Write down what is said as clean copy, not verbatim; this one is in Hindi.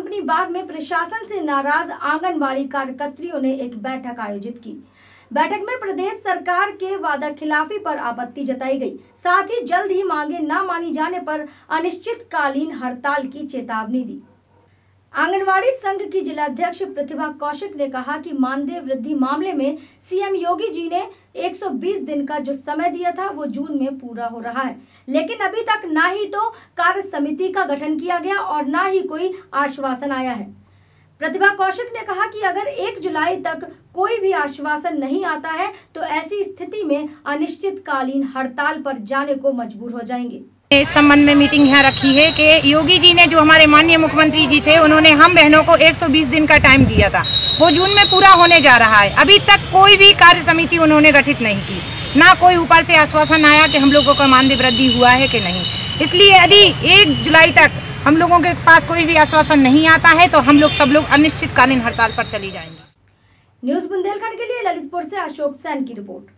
कंपनी बाग में प्रशासन से नाराज आंगनबाड़ी कार्यकर्त्रियों ने एक बैठक आयोजित की। बैठक में प्रदेश सरकार के वादा खिलाफी पर आपत्ति जताई गई, साथ ही जल्द ही मांगे न मानी जाने पर अनिश्चितकालीन हड़ताल की चेतावनी दी। आंगनवाड़ी संघ की जिलाध्यक्ष प्रतिभा कौशिक ने कहा कि मानदेय वृद्धि मामले में सीएम योगी जी ने 120 दिन का जो समय दिया था वो जून में पूरा हो रहा है, लेकिन अभी तक ना ही तो कार्य समिति का गठन किया गया और ना ही कोई आश्वासन आया है। प्रतिभा कौशिक ने कहा कि अगर 1 जुलाई तक कोई भी आश्वासन नहीं आता है तो ऐसी स्थिति में अनिश्चितकालीन हड़ताल पर जाने को मजबूर हो जाएंगे। इस संबंध में मीटिंग यहाँ रखी है कि योगी जी ने जो हमारे माननीय मुख्यमंत्री जी थे उन्होंने हम बहनों को 120 दिन का टाइम दिया था, वो जून में पूरा होने जा रहा है। अभी तक कोई भी कार्य समिति उन्होंने गठित नहीं की, ना कोई ऊपर से आश्वासन आया कि हम लोगों का मानदेय वृद्धि हुआ है कि नहीं। इसलिए यदि 1 जुलाई तक हम लोगों के पास कोई भी आश्वासन नहीं आता है तो हम लोग सब लोग अनिश्चितकालीन हड़ताल पर चली जाएंगे। न्यूज़ बुंदेलखंड के लिए ललितपुर से अशोक सैन की रिपोर्ट।